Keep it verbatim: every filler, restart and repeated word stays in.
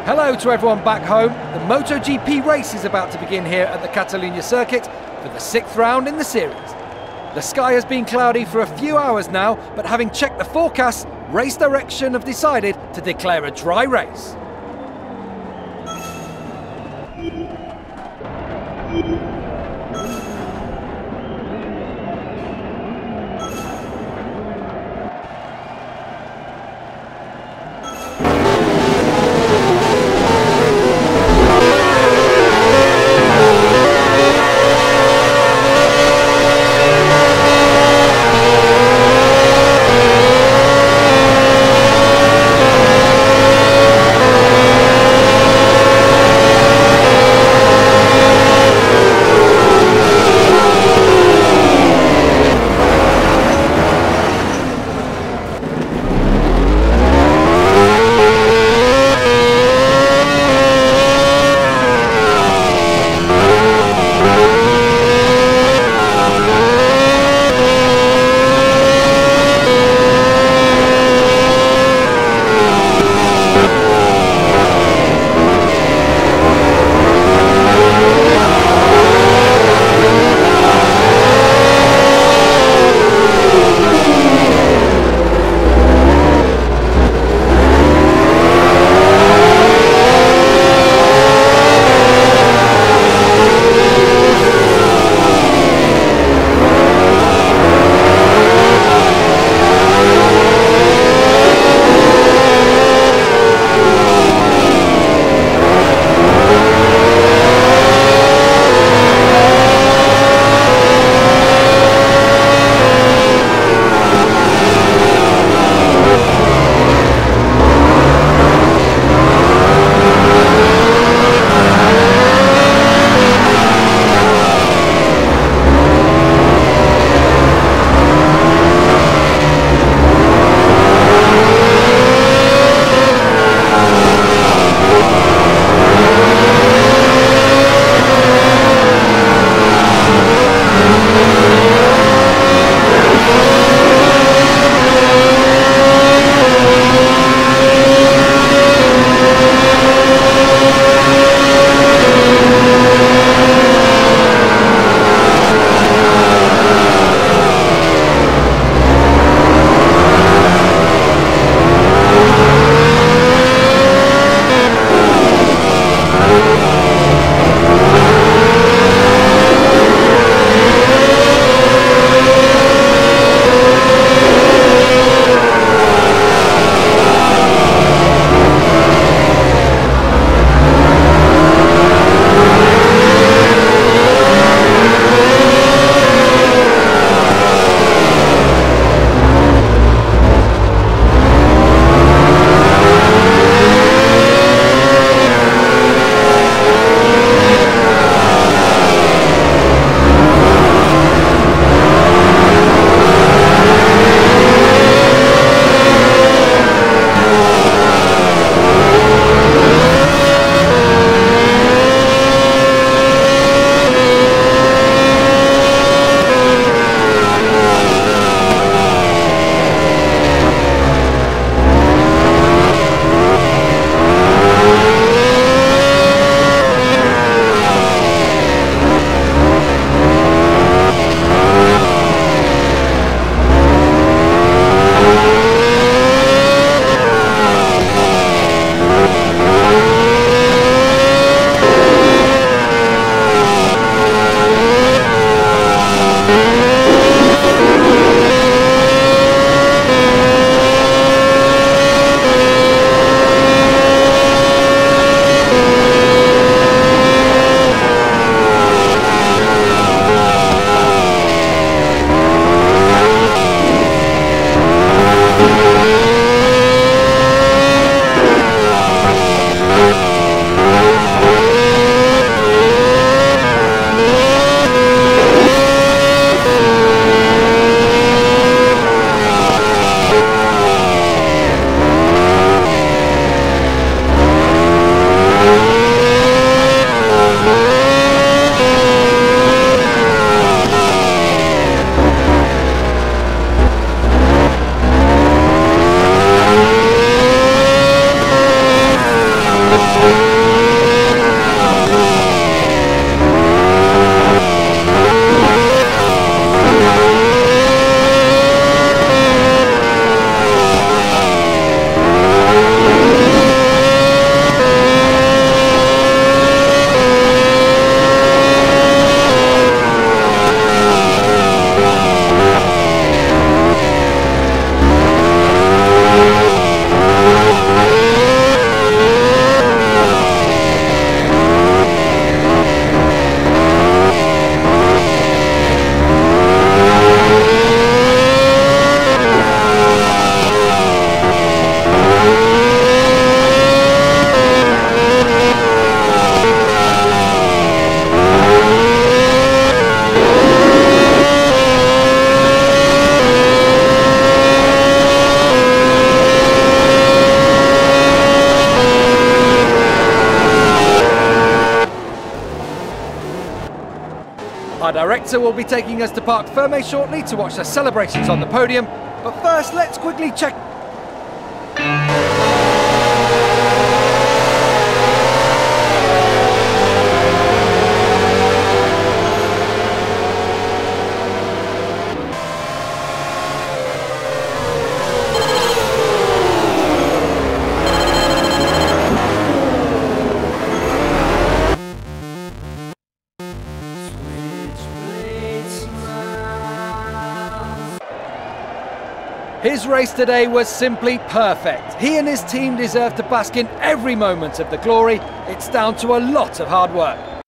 Hello to everyone back home. The MotoGP race is about to begin here at the Catalunya circuit for the sixth round in the series. The sky has been cloudy for a few hours now, but having checked the forecast, Race Direction have decided to declare a dry race. director will be taking us to Parc Fermé shortly to watch the celebrations on the podium, but first let's quickly check... His race today was simply perfect. He and his team deserve to bask in every moment of the glory. It's down to a lot of hard work.